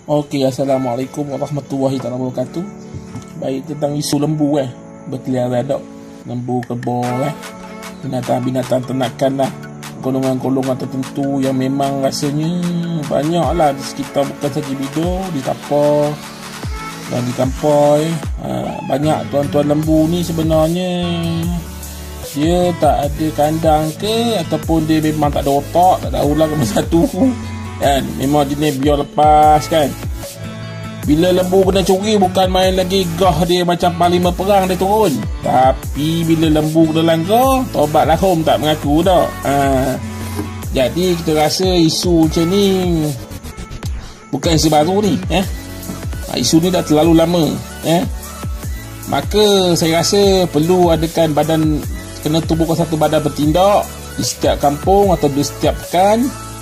Okey, Assalamualaikum warahmatullahi wabarakatuh. Baik, tentang isu lembu berkeliaran dok. Lembu kebor binatang-binatang ternakan lah. Golongan-golongan tertentu yang memang rasanya banyak lah di sekitar, bukan saja Bidor, di Tapar dan di Kampoi. Banyak tuan-tuan lembu ni sebenarnya dia tak ada kandang ke, ataupun dia memang tak ada otak, tak tahu lah ke satu kan. Memang jenis biar lepas kan. Bila lembu kena curi, bukan main lagi gah dia macam panglima perang dia turun. Tapi bila lembu kena langgar, tobat lahum tak mengaku dah. Jadi kita rasa isu macam ni bukan isu baru ni. Isu ni dah terlalu lama. Maka saya rasa perlu adakan kena tubuhkan satu badan bertindak di setiap kampung atau di setiap pekan.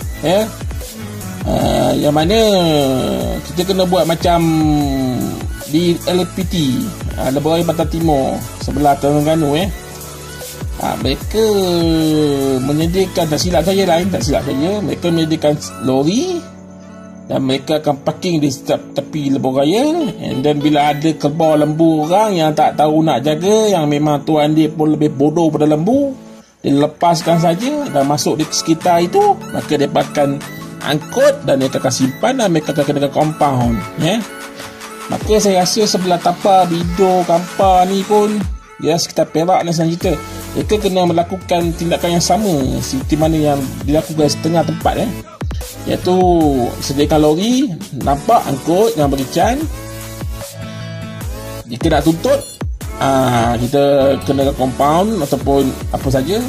Yang mana kita kena buat macam di LPT, Lebuh Raya Pantai Timur sebelah Terengganu. Mereka menyediakan, tak silap saya, mereka menyediakan lori dan mereka akan parking di setiap tepi Lebuh Raya. Dan bila ada kerbau lembu orang yang tak tahu nak jaga, yang memang tuan dia pun lebih bodoh pada lembu, dia lepaskan saja dan masuk di sekitar itu, maka dia akan angkut dan mereka akan simpan dan mereka akan kenakan compound. Maka saya rasa sebelah Tapar, Bidor, Kampar ni pun ya sekitar Perak dan selanjutnya, mereka kena melakukan tindakan yang sama seperti mana yang dilakukan setengah tempat, iaitu sediakan lori, nampak, angkut, jangan berkecan. Jika nak tuntut, kita kena compound ataupun apa saja.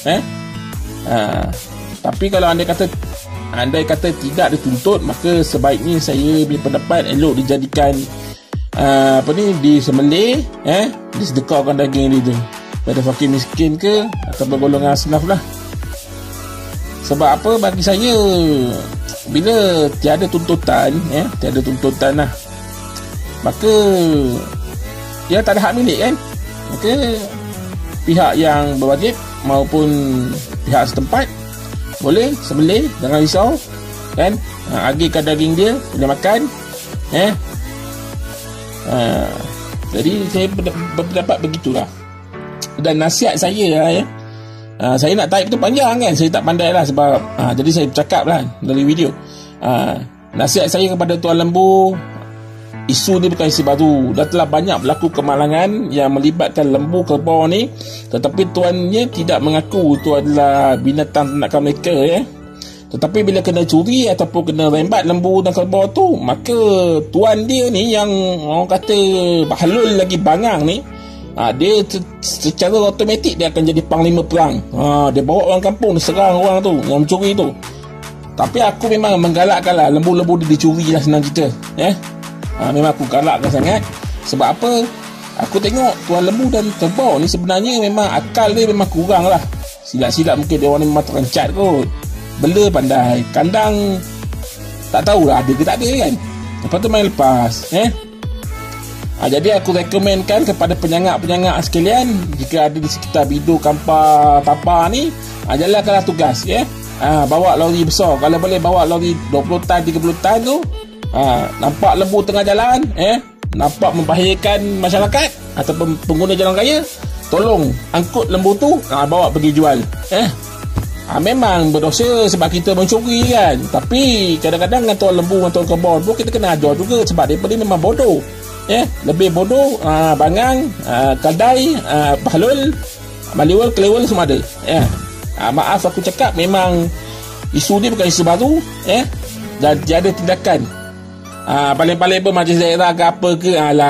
Tapi kalau andai kata tidak dituntut, maka sebaiknya saya punya pendapat elok dijadikan disembelih, disedekahkan daging dia tu pada fakir miskin ke atau golongan asnaf lah. Sebab apa, bagi saya bila tiada tuntutan lah, maka dia tak ada hak milik kan. Maka pihak yang berwajib maupun pihak setempat boleh sembelih, jangan risau kan. Agihkan daging dia, boleh makan. Jadi saya berpendapat begitulah. Dan nasihat saya saya nak type tu panjang kan, saya tak pandai lah sebab jadi saya bercakap lah dari video. Nasihat saya kepada tuan lembu, isu ni bukan isu baru. Dah telah banyak berlaku kemalangan yang melibatkan lembu kerbau ni, tetapi tuannya tidak mengaku itu adalah binatang ternakan mereka. Tetapi bila kena curi ataupun kena rembat lembu dan kerbau tu, maka tuan dia ni yang orang kata bahalul lagi bangang ni, dia secara automatik dia akan jadi panglima perang. Dia bawa orang kampung, dia serang orang tu yang mencuri tu. Tapi aku memang menggalakkan lah lembu-lembu dia dicuri lah, senang cerita. Memang aku galakkan sangat. Sebab apa? Aku tengok tuan lembu dan kerbau ni sebenarnya memang akal dia memang kurang lah. Silap-silap mungkin dia orang ni memang terencat kot. Bela pandai, kandang tak tahulah ada ke tak ada kan. Lepas tu main lepas. Jadi aku rekomenkan kepada penyangak-penyangak sekalian, jika ada di sekitar Bidor, Kampar, Tapar ni, jalankanlah tugas. Bawa lori besar. Kalau boleh bawa lori 20 tan, 30 tan tu. Nampak lembu tengah jalan, nampak membahayakan masyarakat ataupun pengguna jalan raya, tolong angkut lembu tu, bawa pergi jual. Memang berdosa sebab kita mencuri kan. Tapi kadang-kadang dengan tuan lembu, dengan tuan kerbau pun kita kena ajar juga, sebab dia memang bodoh. Lebih bodoh, bangang, kadai, bahlul, maliwal, kelewal semua ada. Maaf aku cakap, memang isu ni bukan isu baru, dan tiada tindakan. Paling-paling pun majlis daerah ke apa ke,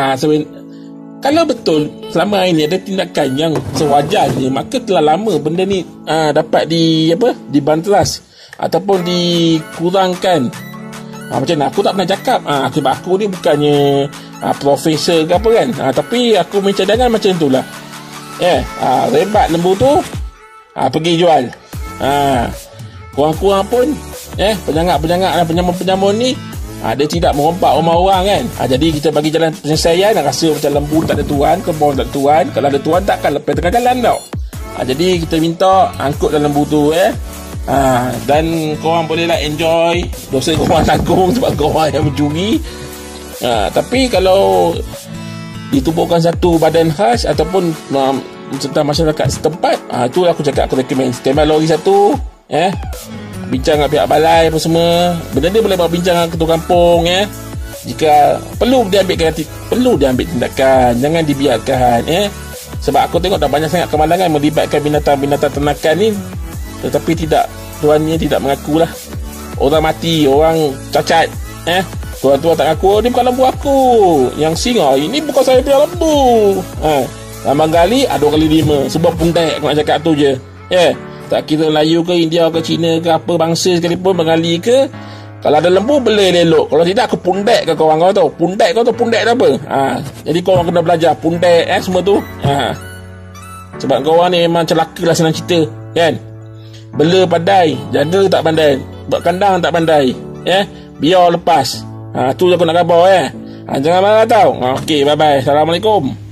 kalau betul selama ini ada tindakan yang sewajarnya, maka telah lama benda ni dapat dibanteras ataupun dikurangkan. Macam mana, aku tak pernah cakap sebab aku ni bukannya profesor ke apa kan, tapi aku punya cadangan macam itulah. Rebat lembu tu, pergi jual. Kurang-kurang pun penyangak-penyangak dan penyamun-penyamun ni, dia tidak merompak rumah orang kan. Jadi kita bagi jalan penyelesaian. Rasa macam lembu tak ada tuan, kerbau tak ada tuan. Kalau ada tuan takkan lepas tengah jalan tau. Jadi kita minta angkut dalam lembu tu, Dan korang bolehlah enjoy. Dosa korang tanggung sebab korang yang mencuri. Tapi kalau ditubuhkan satu badan khas ataupun tentang masyarakat setempat, tu aku cakap, aku recommend standby lori satu, bincang dengan pihak balai apa semua. Benda dia boleh berbincang dengan ketua kampung, jika perlu dia ambil tindakan. Jangan dibiarkan, sebab aku tengok dah banyak sangat kemalangan melibatkan binatang-binatang ternakan ni, tetapi tuannya tidak mengakulah. Orang mati, orang cacat, tuan-tuan tak ngaku, ni bukan lembu aku. Yang singa ini bukan saya punya lembu. Lambang kali ada 2 kali 5. Sebab pundek aku nak cakap tu je. Tak kira Melayu ke India ke Cina ke apa bangsa sekalipun, Bengali ke, kalau ada lembu boleh elok. Kalau tidak aku pundek ke korang. Kau tahu pundek tak apa. Jadi korang kena belajar pundek semua tu. Sebab korang ni memang celaka lah, senang cerita kan. Bela pandai, jaga tak pandai, buat kandang tak pandai, biar lepas. Tu je aku nak khabar. Jangan marah tau. Okey, bye bye. Assalamualaikum.